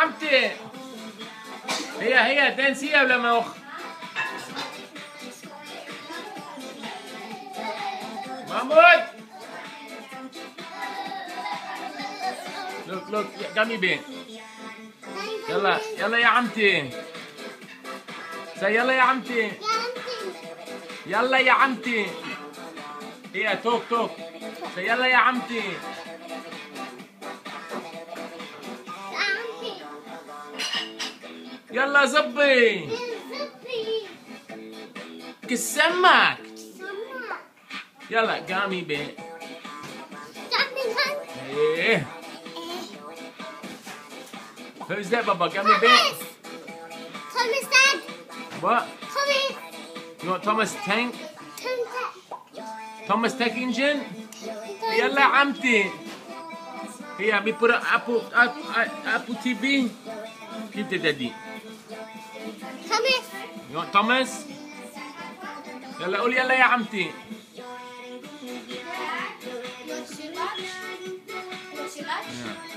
عمتي. هي تنسيها ولا مخ؟ محمود. look gummy bear. يلا يا عمتي. يلا يا عمتي. يلا يا عمتي. هي توك. يلا يا عمتي. يلا زبي. كالسمك. يلا قامي بيه. ايه. Who's that, Baba? Gummy bear? Thomas, Dad. What? Thomas. You want Thomas Tank? Thomas Tank Engine? يلا يا عمتي. Here, we put an Apple TV. Give the daddy. Thomas. You want Thomas? يلا قول يلا يا عمتي. You want to lunch? You want to lunch? Yeah.